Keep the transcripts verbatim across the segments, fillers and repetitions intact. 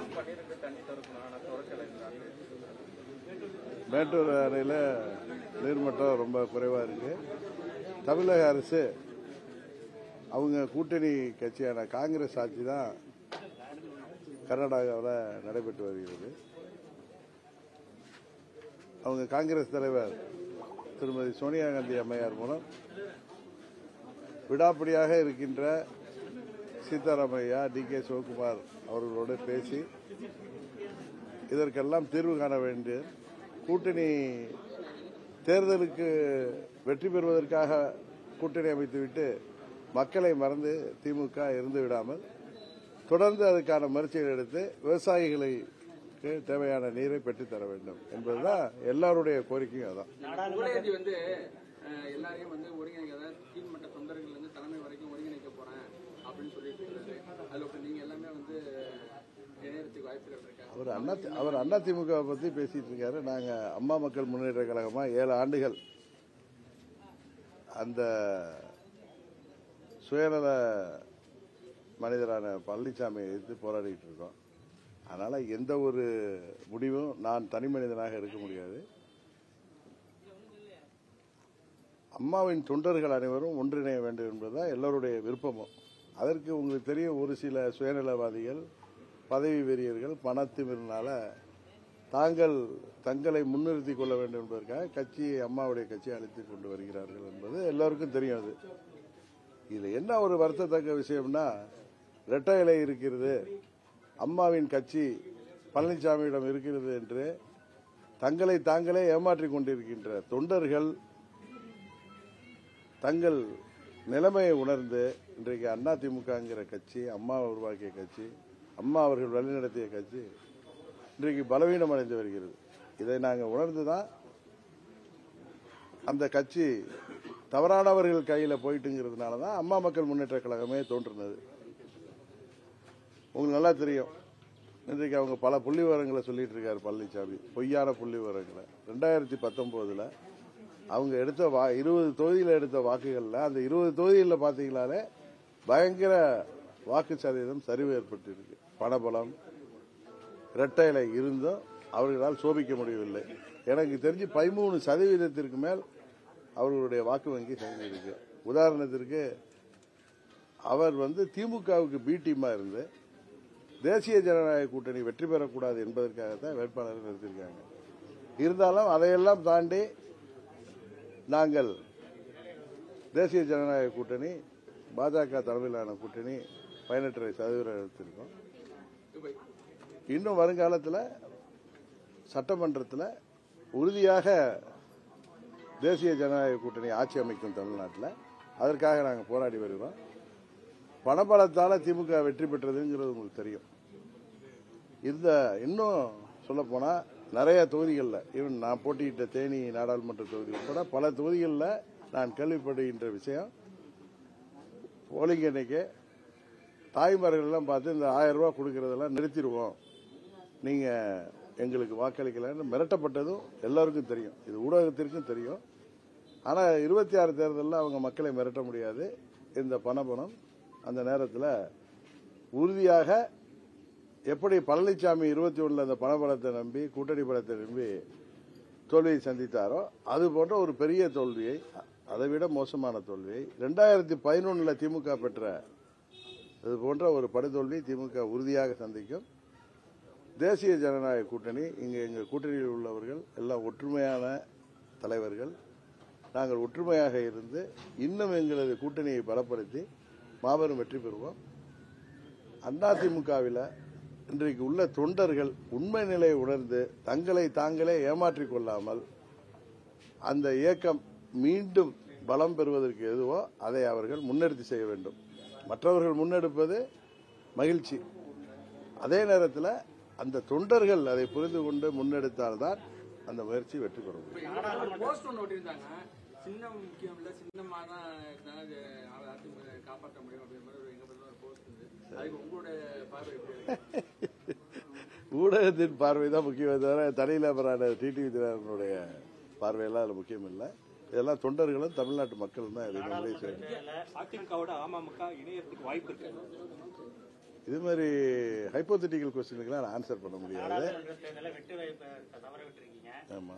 மேட்டூர் அணையில் நீர்மட்டம் ரொம்ப குறைவாக இருக்கு. தமிழக அரசு அவங்க கூட்டணி கட்சியான காங்கிரஸ் ஆட்சி தான் கர்நாடகாவில் நடைபெற்று வருகிறது. அவங்க காங்கிரஸ் தலைவர் திருமதி சோனியா காந்தி அம்மையார் மூலம் விடாப்பிடியாக இருக்கின்ற சீதாராமையா, டி கே சிவகுமார் அவர்களோடு பேசி இதற்கெல்லாம் தீர்வு காண வேண்டிய கூட்டணி தேர்தலுக்கு வெற்றி பெறுவதற்காக கூட்டணி அமைத்துவிட்டு மக்களை மறந்து திமுக இருந்து விடாமல் தொடர்ந்து அதுக்கான முயற்சிகள் எடுத்து விவசாயிகளுக்கு தேவையான நீரை பெற்றுத்தர வேண்டும் என்பதுதான் எல்லாருடைய கோரிக்கையும். அதான் வந்து எல்லாரையும் வந்து ஒருங்கிணைக்க கீழ்மட்ட தொண்டர்கள் வந்து தலைமை வரைக்கும் ஒருங்கிணைக்க போறேன் அப்படின்னு சொல்லிட்டு அதுல நீங்க எல்லாமே வந்து இணையத்துக்கு வாய்ப்புகள் இருக்கு. அவர் அண்ணா அவர் அண்ணா திமுக பத்தி பேசிட்டு இருக்காரு. நாங்க அம்மா மக்கள் முன்னேற்ற கழகமா ஏழு ஆண்டுகள் அந்த சுயநல மனிதரான பழனிசாமியை எதிர்த்து போராடிட்டு இருக்கோம். அதனால எந்த ஒரு முடிவும் நான் தனி மனிதனாக எடுக்க முடியாது. அம்மாவின் தொண்டர்கள் அனைவரும் ஒன்றிணைய வேண்டும் என்பதுதான் எல்லோருடைய விருப்பமும். அதற்கு உங்களுக்கு தெரியும், ஒரு சில சுயநலவாதிகள், பதவி வெறியர்கள் பணத்திமிரினால தாங்கள் தங்களை முன்னிறுத்திக் கொள்ள வேண்டும் என்பதற்காக கட்சியை அம்மாவுடைய கட்சியை அழைத்துக் கொண்டு வருகிறார்கள் என்பது எல்லோருக்கும் தெரியும். அது இதுல என்ன ஒரு வருத்தத்தக்க விஷயம்னா, இரட்டை இலை இருக்கிறது, அம்மாவின் கட்சி பழனிசாமியிடம் இருக்கிறது என்று தங்களை தாங்களே ஏமாற்றிக் கொண்டிருக்கின்ற தொண்டர்கள் தங்கள் நிலைமையை உணர்ந்து இன்றைக்கு அண்ணா திமுகங்கிற கட்சி, அம்மா உருவாக்கிய கட்சி, அம்மா அவர்கள் வழிநடத்திய கட்சி இன்றைக்கு பலவீனம் அடைந்து வருகிறது. இதை நாங்கள் உணர்ந்துதான் அந்த கட்சி தவறானவர்கள் கையில் போயிட்டுங்கிறதுனால தான் அம்மா மக்கள் முன்னேற்ற கழகமே தோன்றினது. உங்களுக்கு நல்லா தெரியும், இன்றைக்கு அவங்க பல புள்ளி விவரங்களை சொல்லிட்டு இருக்காரு பழனிசாமி, பொய்யான புள்ளி விவரங்களை. ரெண்டாயிரத்தி பத்தொன்பதுல அவங்க எடுத்த வா இருபது தொகுதியில் எடுத்த வாக்குகள்ல அந்த இருபது தொகுதிகளில் பார்த்தீங்களாலே பயங்கர வாக்கு சதவீதம் சரிவு ஏற்பட்டு இருக்கு. பணபலம் இரட்டை இலை இருந்தும் அவர்களால் சோபிக்க முடியவில்லை. எனக்கு தெரிஞ்சு பதிமூணு சதவீதத்திற்கு மேல் அவர்களுடைய வாக்கு வங்கி சரிஞ்சிருக்கு. உதாரணத்திற்கு அவர் வந்து திமுகவுக்கு பி டீமா இருந்து தேசிய ஜனநாயக கூட்டணி வெற்றி பெறக்கூடாது என்பதற்காகத்தான் வேட்பாளர்கள் நிறுத்தியிருக்காங்க. இருந்தாலும் அதையெல்லாம் தாண்டி நாங்கள் தேசிய ஜனநாயக கூட்டணி பாஜக தலைமையிலான கூட்டணி பதினெட்டரை சதவீதம் எடுத்திருக்கோம். இன்னும் வருங்காலத்தில் சட்டமன்றத்தில் உறுதியாக தேசிய ஜனநாயக கூட்டணி ஆட்சி அமைக்கும் தமிழ்நாட்டில். அதற்காக நாங்கள் போராடி வருகிறோம். பணபலத்தால் திமுக வெற்றி பெற்றதுங்கிறது உங்களுக்கு தெரியும். இந்த இன்னும் சொல்ல போனா நிறைய தொகுதிகளில், ஈவன் நான் போட்டியிட்ட தேனி நாடாளுமன்ற தொகுதி உட்பட பல தொகுதிகளில் நான் கேள்விப்படுகின்ற விஷயம், போலிங் அன்னைக்கு தாய்மார்கள்லாம் பார்த்து இந்த ஆயிரம் ரூபாய் கொடுக்கறதெல்லாம் நிறுத்திடுவோம், நீங்க எங்களுக்கு வாக்களிக்கலன்னு மிரட்டப்பட்டதும் எல்லாருக்கும் தெரியும். இது ஊடகத்திற்கும் தெரியும். ஆனா இருபத்தி ஆறு தேர்தலில் அவங்க மக்களை மிரட்ட முடியாது. இந்த பணபணம் அந்த நேரத்தில் உறுதியாக எப்படி பழனிசாமி இருபத்தி ஒண்ணுல அந்த பணபலத்தை நம்பி கூட்டணி பலத்தை நம்பி தோல்வியை சந்தித்தாரோ அது போன்ற ஒரு பெரிய தோல்வியை, அதை விட மோசமான தோல்வியை ரெண்டாயிரத்தி பதினொன்னுல திமுக பெற்ற இது போன்ற ஒரு படுதோல்வி திமுக உறுதியாக சந்திக்கும். தேசிய ஜனநாயக கூட்டணி, இங்க எங்க கூட்டணியில் உள்ளவர்கள் எல்லாம் ஒற்றுமையான தலைவர்கள். நாங்கள் ஒற்றுமையாக இருந்து இன்னும் எங்களது கூட்டணியை பலப்படுத்தி மாபெரும் வெற்றி பெறுவோம். அதிமுகவில் இன்றைக்கு உள்ள தொண்டர்கள் உண்மை நிலையை உணர்ந்து தங்களை தாங்களே ஏமாற்றிக் கொள்ளாமல் அந்த இயக்கம் மீண்டும் பலம் பெறுவதற்கு எதுவோ அதை அவர்கள் முன்னெடுத்து செய்ய வேண்டும். மற்றவர்கள் முன்னெடுப்பது மகிழ்ச்சி. அதே நேரத்தில் அந்த தொண்டர்கள் அதை புரிந்து கொண்டு முன்னெடுத்தால்தான் அந்த முயற்சி வெற்றி பெறும். சின்னம் முக்கியம் இல்ல, சின்னமா தான் காப்பாற்ற முடியும் அப்படிங்கிற உங்களுடைய பார்வை எப்படி? ஊடகத்தின் பார்வை தான் முக்கியம் தவிர தனிநபரான டிடிவி தினகரனுடைய பார்வையெல்லாம் அதுல முக்கியம் இல்லை. இதெல்லாம் தொண்டர்களும் தமிழ்நாட்டு மக்களும் தான் இதை முடிவு செய்யணும். இது மாதிரி ஹைப்போதெட்டிக்கல் கொஸ்டினுக்குலாம் நான் ஆன்சர் பண்ண முடியாது. ஆமா,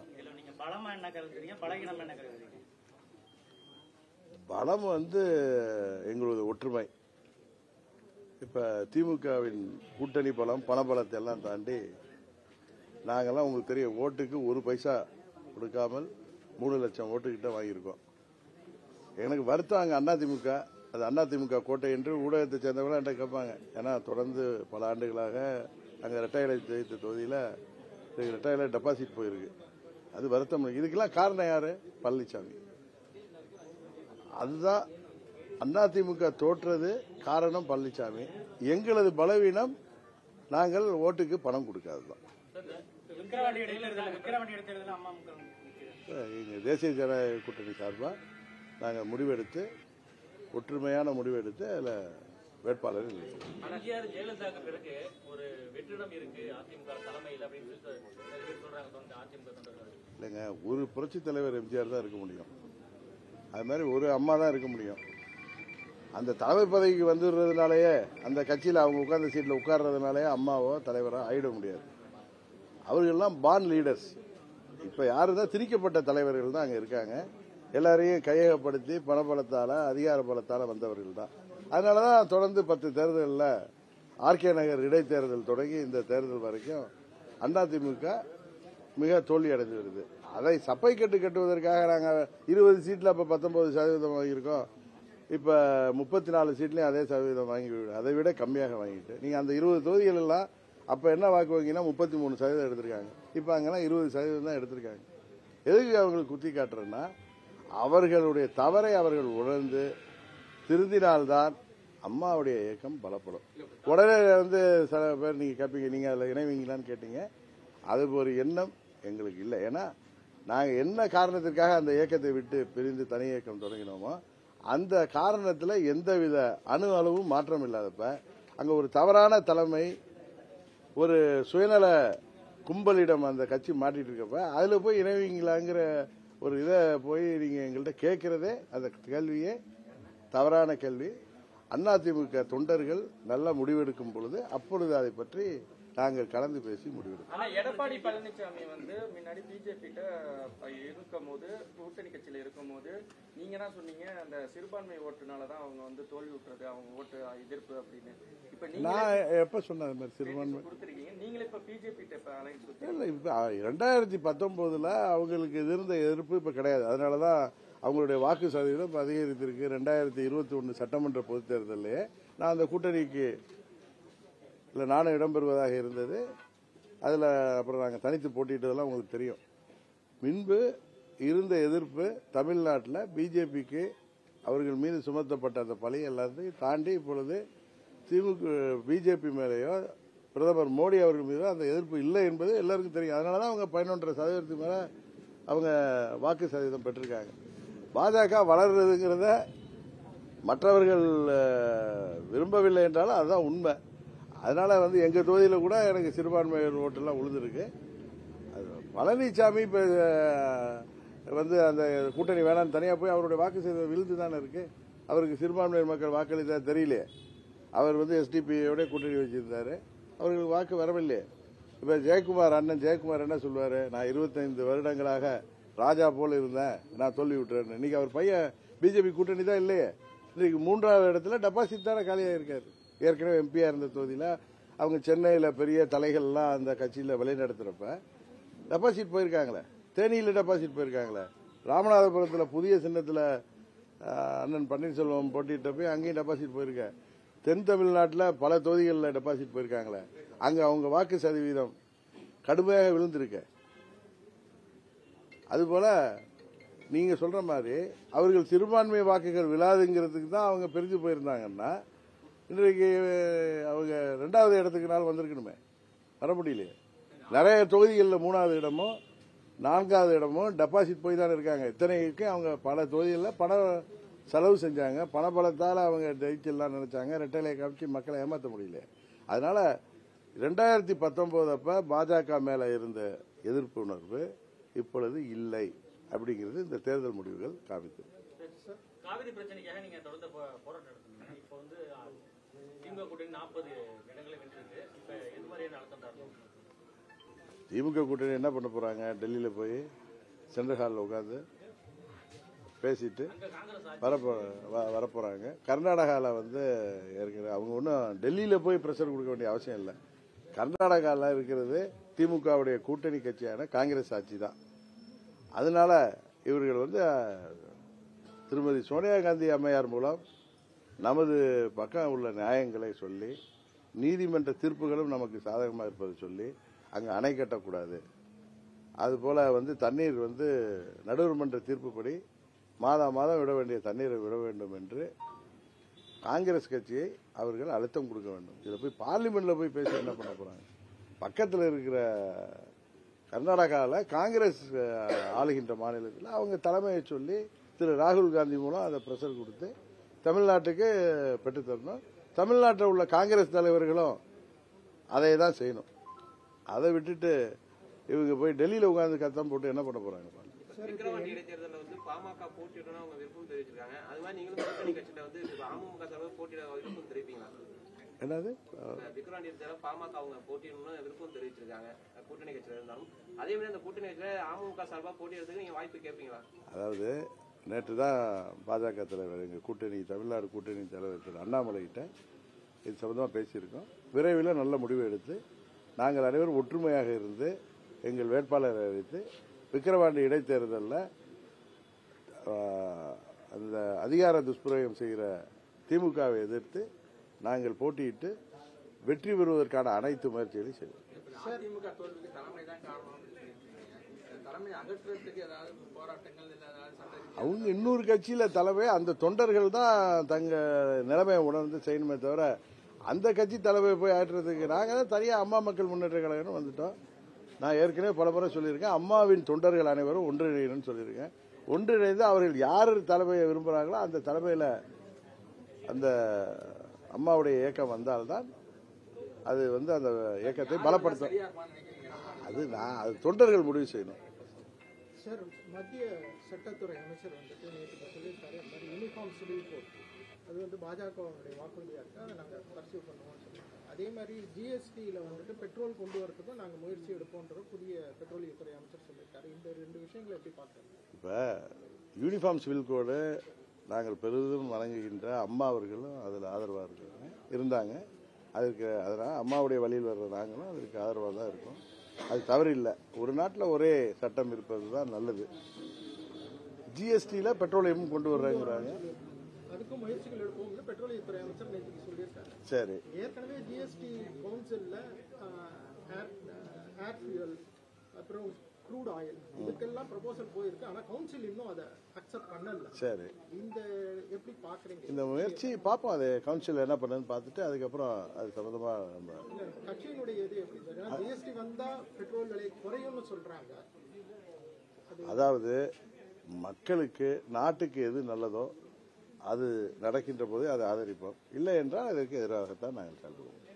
பலம் வந்து எங்களது ஒற்றுமை. இப்ப திமுகவின் கூட்டணி பலம் பணபலத்தை எல்லாம் தாண்டி நாங்கெல்லாம் உங்களுக்கு தெரியும், ஓட்டுக்கு ஒரு பைசா கொடுக்காமல் மூணு லட்சம் ஓட்டுக்கிட்ட வாங்கியிருக்கோம். எனக்கு வருத்தம் அங்கே அதிமுக, அது அதிமுக கோட்டை என்று ஊடகத்தை சேர்ந்தவங்களும் என்கிட்ட கேட்பாங்க. ஏன்னா தொடர்ந்து பல ஆண்டுகளாக அங்கே ரெட்டையிலை ஜெயித்த தொகுதியில் ரெட்டையிலை டெபாசிட் போயிருக்கு. அது வருத்தம். இதுக்கெல்லாம் காரணம் யாரு? பழனிசாமி. அதுதான் அதிமுக தோற்றது காரணம் பழனிசாமி. எங்களது பலவீனம் நாங்கள் ஓட்டுக்கு பணம் கொடுக்காதுதான். எங்க தேசிய ஜனநாயக கூட்டணி சார்பாக நாங்கள் முடிவெடுத்து ஒற்றுமையான முடிவெடுத்து அதில் வேட்பாளர் ஜெயலலிதாவுக்கு பிறகு ஒரு வெற்றிடம் இருக்கு அதிமுக தலைமையில் அப்படின்னு சொல்றாங்க. இல்லைங்க, ஒரு புரட்சி தலைவர் எம்ஜிஆர் தான் இருக்க முடியும். அது மாதிரி ஒரு அம்மா தான் இருக்க முடியும். அந்த தலைவர் பதவிக்கு வந்துடுறதுனாலயே, அந்த கட்சியில் அவங்க உட்கார்ந்த சீட்டில் உட்கார்றதுனாலயே அம்மாவோ தலைவரோ ஆயிட முடியாது. அவர்கள்லாம் பார்ன் லீடர்ஸ். இப்போ யாரு தான் திரிக்கப்பட்ட தலைவர்கள் தான் அங்கே இருக்காங்க. எல்லாரையும் கையகப்படுத்தி பணபலத்தால அதிகார பலத்தால வந்தவர்கள் தான். அதனாலதான் தொடர்ந்து பத்து தேர்தலில் ஆர்கே நகர் இடைத்தேர்தல் தொடங்கி இந்த தேர்தல் வரைக்கும் அதிமுக மிக தோல்வி அடைந்து வருது. அதை சப்பை கட்டு கட்டுவதற்காக நாங்கள் இருபது சீட்ல அப்ப பத்தொன்பது சதவீதம் வாங்கியிருக்கோம். இப்ப முப்பத்தி நாலு சீட்லயும் அதே சதவீதம் வாங்கி அதை விட கம்மியாக வாங்கிட்டு நீங்க அந்த இருபது தொகுதிகள் எல்லாம் அப்ப என்ன வாக்கு வாங்கினா முப்பத்தி மூணு சதவீதம் எடுத்திருக்காங்க. இப்ப அங்கெல்லாம் இருபது சதவீதம் தான் எடுத்திருக்காங்க. எதுக்கு அவங்களுக்கு குத்தி காட்டுறேன்னா, அவர்களுடைய தவறை அவர்கள் உணர்ந்து திருந்தினால்தான் அம்மாவுடைய இயக்கம் பலப்படும். உடனே வந்து சில பேர் நீங்க கேட்பீங்க, நீங்க அதுல இணைவீங்களான்னு கேட்டீங்க. அது ஒரு எண்ணம் எங்களுக்கு இல்லை. ஏன்னா நாங்க என்ன காரணத்திற்காக அந்த இயக்கத்தை விட்டு பிரிந்து தனி இயக்கம் தொடங்கினோமோ அந்த காரணத்துல எந்தவித அணு அளவும் மாற்றம் இல்லாதப்ப அங்க ஒரு தவறான தலைமை ஒரு சுயநல கும்பலிடம் அந்த கட்சி மாட்டிட்டு இருக்கப்ப அதுல போய் இணைவீங்களாங்கிற ஒரு இதை போய் நீங்க எங்கள்கிட்ட கேட்கிறதே அந்த கேள்வியே தவறான கேள்வி. அதிமுக தொண்டர்கள் நல்ல முடிவெடுக்கும் பொழுது அப்பொழுது அதை பற்றி நாங்கள் கலந்து பேசி முடிவெடுப்போம். ஆனா எடப்பாடி பழனிசாமி வந்து முன்னாடி பிஜேபி இருக்கும் போது, கூட்டணி கட்சியில இருக்கும் போது நீங்க தான் சொன்னீங்க அந்த சிறுபான்மை ஓட்டுனாலதான் அவங்க வந்து தோல்வி விட்டுறது, அவங்க ஓட்டு எதிர்ப்பு அப்படின்னு. இப்ப நான் எப்ப சொன்ன மாதிரி சிறுபான்மை கொடுத்துருக்கீங்க, நீங்களே இப்ப பிஜேபி இல்ல. இப்ப இரண்டாயிரத்தி பத்தொன்பதுல அவங்களுக்கு இருந்த எதிர்ப்பு இப்ப கிடையாது. அதனாலதான் அவங்களுடைய வாக்கு சதவீதம் அதிகரித்திருக்கு. ரெண்டாயிரத்தி இருபத்தி ஒன்னு சட்டமன்ற பொதுத் தேர்தலே நான் அந்த கூட்டணிக்கு இல்ல நானும் இடம்பெறுவதாக இருந்தது. அதுல அப்புறம் நாங்கள் தனித்து போட்டிட்டதெல்லாம் உங்களுக்கு தெரியும். முன்பு இருந்த எதிர்ப்பு தமிழ்நாட்டில் பிஜேபிக்கு அவர்கள் மீது சுமத்தப்பட்ட அந்த பழி எல்லாத்தையும் தாண்டி இப்பொழுது திமுக பிஜேபி மேலேயோ பிரதமர் மோடி அவர்கள் மீதோ அந்த எதிர்ப்பு இல்லை என்பது எல்லாருக்கும் தெரியும். அதனாலதான் அவங்க பதினொன்றரை சதவீதத்துக்கு மேல அவங்க வாக்கு சதவீதம் பெற்றிருக்காங்க. பாஜக வளர்றதுங்கிறத மற்றவர்கள் விரும்பவில்லை என்றாலும் அதுதான் உண்மை. அதனால வந்து எங்க தொகுதியில கூட எனக்கு சிறுபான்மையர் ஓட்டெல்லாம் உழுதுருக்கு. பழனிசாமி இப்ப வந்து அந்த கூட்டணி வேணான்னு தனியா போய் அவருடைய வாக்கு சதவீதம் விழுந்து தானே இருக்கு. அவருக்கு சிறுபான்மையர் மக்கள் வாக்களித்தா தெரியலையே. அவர் வந்து எஸ்டிபியோட கூட்டணி வச்சிருந்தாரு, அவர்களுக்கு வாக்கு வரவில்லையே. இப்ப ஜெயக்குமார் அண்ணன் ஜெயக்குமார் என்ன சொல்லுவாரு, நான் இருபத்தைந்து வருடங்களாக ராஜா போல இருந்தேன், நான் தோல்வி விட்டுறேன். இன்னைக்கு அவர் பையன் பிஜேபி கூட்டணி தான் இல்லையே. இன்னைக்கு மூன்றாவது இடத்துல டெபாசிட் தானே காலியாக இருக்காரு. ஏற்கனவே எம்பியா இருந்த தொகுதியில் அவங்க சென்னையில் பெரிய தலைகள்லாம் அந்த கட்சியில் வழிநடத்துறப்ப டெபாசிட் போயிருக்காங்களே. தேனியில் டெபாசிட் போயிருக்காங்களே. ராமநாதபுரத்தில் புதிய சின்னத்தில் அண்ணன் பன்னீர்செல்வம் போட்டிட்ட போய் அங்கேயும் டெபாசிட் போயிருக்க. தென் தமிழ்நாட்டில் பல தொகுதிகளில் டெபாசிட் போயிருக்காங்களே. அங்கே அவங்க வாக்கு சதவீதம் கடுமையாக விழுந்திருக்க. அதுபோல நீங்க சொல்ற மாதிரி அவர்கள் சிறுபான்மை வாக்குகள் விழாதுங்கிறதுக்கு தான் அவங்க பிரிஞ்சு போயிருந்தாங்கன்னா இன்றைக்கு அவங்க ரெண்டாவது இடத்துக்கு வந்திருக்கணுமே, வர முடியலையே. நிறைய தொகுதிகளில் மூணாவது இடமும் நான்காவது இடமும் டெபாசிட் போய் தான் இருக்காங்க. இத்தனைக்கு அவங்க பல தொகுதிகளில் பண செலவு செஞ்சாங்க, பணபலத்தால் அவங்க ஜெயிச்செல்லாம் நினைச்சாங்க. ரெட்டையிலை காமிச்சு மக்களை ஏமாற்ற முடியல. அதனால ரெண்டாயிரத்தி பத்தொன்பது அப்ப பாஜக மேல இருந்த எதிர்ப்பு உணர்வு இப்பொழுது இல்லை அப்படிங்கிறது இந்த தேர்தல் முடிவுகள் காமித்தது. காவிரி பிரச்சனைக்காக நீங்க தொடர்ந்து போராட்டம் நடத்துறீங்க. இப்போ வந்து திமுக கூட்டணி நாற்பது இடங்களை வென்றிருக்கு. இப்ப எது மாதிரியான அழுத்தம் தரணும்? திமுக கூட்டணி என்ன பண்ண போறாங்க? டெல்லியில போய் சென்ட்ரல் ஹாலில் உட்காந்து பேசிட்டு வரப்போ வரப்போறாங்க. கர்நாடகாவில் வந்து ஏற்கனவே அவங்க ஒன்றும் டெல்லியில் போய் ப்ரெஷர் கொடுக்க வேண்டிய அவசியம் இல்லை. கர்நாடகாவில் இருக்கிறது திமுகவுடைய கூட்டணி கட்சியான காங்கிரஸ் ஆட்சி தான். அதனால இவர்கள் வந்து திருமதி சோனியா காந்தி அம்மையார் மூலம் நமது பக்கம் உள்ள நியாயங்களை சொல்லி நீதிமன்ற தீர்ப்புகளும் நமக்கு சாதகமாக இருப்பதை சொல்லி அங்கே அணை கட்டக்கூடாது, அதுபோல வந்து தண்ணீர் வந்து நடுவர் மன்ற தீர்ப்புப்படி மாதம் மாதம் விட வேண்டிய தண்ணீரை விட வேண்டும் என்று காங்கிரஸ் கட்சியை அவர்கள் அழுத்தம் கொடுக்க வேண்டும். இதில் போய் பார்லிமெண்ட்ல போய் பேசி என்ன பண்ண போறாங்க? பக்கத்தில் இருக்கிற கர்நாடகாவில் காங்கிரஸ் ஆளுகின்ற மாநிலத்தில் அவங்க தலைமையை சொல்லி திரு ராகுல் காந்தி மூலம் அதை பிரஷர் கொடுத்து தமிழ்நாட்டுக்கு பெற்றுத்தரணும். தமிழ்நாட்டில் உள்ள காங்கிரஸ் தலைவர்களும் அதை தான் செய்யணும். அதை விட்டுட்டு இவங்க போய் டெல்லியில உட்கார்ந்து கத்தம் போட்டு என்ன பண்ண போறாங்க? விக்கிரவாண்டி இடைத்தேர்தலில் வந்து பாமக போட்டியிடணும் அவங்க விருப்பம் தெரிவிச்சிருக்காங்க. அது மாதிரி நீங்களும் கூட்டணி கட்சியில வந்து அமமுக சார்பாக போட்டியிட விருப்பம் தெரிவிப்பீங்களா? என்னது விக்கிரவாண்டி இடைத்தேர்தல் பாமக அவங்க போட்டியிடணும்னு விருப்பம் தெரிவிச்சிருக்காங்க கூட்டணி கட்சியில இருந்தாலும். அதே மாதிரி அந்த கூட்டணி கட்சியில அமமுக சார்பாக போட்டியிடறதுக்கு நீங்க வாய்ப்பு கேட்பீங்களா? அதாவது நேற்று தான் பாஜக தலைவர் எங்கள் கூட்டணி தமிழ்நாடு கூட்டணி தலைவர் திரு அண்ணாமலைகிட்ட இது சம்பந்தமாக பேசியிருக்கோம். விரைவில் நல்ல முடிவு எடுத்து நாங்கள் அனைவரும் ஒற்றுமையாக இருந்து எங்கள் வேட்பாளரை அறிவித்து விக்கிரவாண்டி இடைத்தேர்தலில் அந்த அதிகார துஷ்பிரயோகம் செய்கிற திமுகவை எதிர்த்து நாங்கள் போட்டியிட்டு வெற்றி பெறுவதற்கான அனைத்து முயற்சிகளையும் செய்வோம். அதிமுக தோல்விக்கு தலைமை தான் காரணம். தலைமை அகற்றுறதுக்கு ஏதாவது போராட்டங்கள் இல்லை, ஏதாவது சண்டை? அவங்க இன்னொரு கட்சியில தலைமை அந்த தொண்டர்கள் தான் தங்க நிலைமையை உணர்ந்து செய்யணுமே தவிர அந்த கட்சி தலைமையை போய் ஆற்றுறதுக்கு நாங்கள் தான் தனியாக அம்மா மக்கள் முன்னேற்ற கழகம்னு வந்துட்டோம். நான் ஏற்கனவே பல முறை சொல்லியிருக்கேன், அம்மாவின் தொண்டர்கள் அனைவரும் ஒன்றிணையணும்னு சொல்லியிருக்கேன். ஒன்றிணைந்து அவர்கள் யார் தலைமையை விரும்புகிறாங்களோ அந்த தலைமையில் அந்த அம்மாவுடைய இயக்கம் வந்தால்தான் அது வந்து அந்த இயக்கத்தை பலப்படுத்தும். அது நான் அது தொண்டர்கள் முடிவு செய்யணும். சார், மத்திய சட்டத்துறை அமைச்சர் வந்துட்டு நேற்று சொல்லியிருக்காரு, அந்த மாதிரி யூனிஃபார்ம் சிவில் கோட் அது வந்து பாஜகவுடைய வாக்குறுதியாக இருக்கு, அதை நாங்கள் பர்சியூ பண்ணுவோம்னு சொல்லியிருக்காங்க. அதே மாதிரி ஜிஎஸ்டியில் வந்துட்டு பெட்ரோல் கொண்டு வரதுக்கும் நாங்கள் முயற்சி எடுப்போன்ற புதிய பெட்ரோலியத்துறை அமைச்சர் சொல்லியிருக்காரு. இந்த ரெண்டு விஷயங்களை எப்படி பார்க்குறோம்? இப்போ யூனிஃபார்ம் சிவில் கோடு நாங்கள் பெரிதும் வழங்குகின்ற அம்மா அவர்களும் அதில் ஆதரவாக இருக்காங்க இருந்தாங்க. அதுக்கு அதனால் அம்மாவுடைய வழியில் வர்ற நாங்களும் அதுக்கு ஆதரவாக தான் இருக்கோம். அது தவறு இல்லை. ஒரு நாட்டில் ஒரே சட்டம் இருப்பது தான் நல்லது. ஜிஎஸ்டியில் பெட்ரோலியமும் கொண்டு வர்றாங்கிறாங்க, அதுக்கும் முயற்சிகள் எடுப்போம்னு பெட்ரோலியத்துறை அமைச்சர் நேற்று சொல்லியிருக்காரு. சரி, ஏற்கனவே ஜிஎஸ்டி கவுன்சிலில் ஏர் ஃபியூயல் அப்புறம் க்ரூட் ஆயில் இதுக்கெல்லாம் ப்ரொபோசல் போயிருக்கு. ஆனால் கவுன்சில் இன்னும் அதை அக்செப்ட் பண்ணல. சரி, இந்த எப்படி பார்க்குறீங்க இந்த முயற்சி பார்ப்போம். அது கவுன்சில் என்ன பண்ணுன்னு பார்த்துட்டு அதுக்கப்புறம் அது சம்மந்தமாக நம்ம கட்சியினுடைய இது எப்படி சார்? ஏன்னா ஜிஎஸ்டி வந்தால் பெட்ரோல் விலை குறையும்னு சொல்கிறாங்க. அதாவது மக்களுக்கு நாட்டுக்கு எது நல்லதோ அது நடக்கின்ற போது அதை ஆதரிப்போம். இல்லை என்றால் அதற்கு எதிராகத்தான் நாங்கள் செயல்படுவோம்.